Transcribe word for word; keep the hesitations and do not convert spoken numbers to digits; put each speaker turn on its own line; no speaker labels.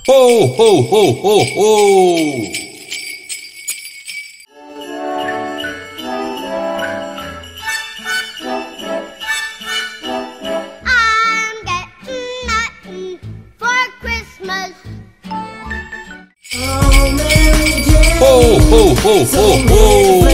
Ho, ho, ho, ho, ho!
I'm getting nothing for Christmas.
Ho, ho, ho, ho, ho!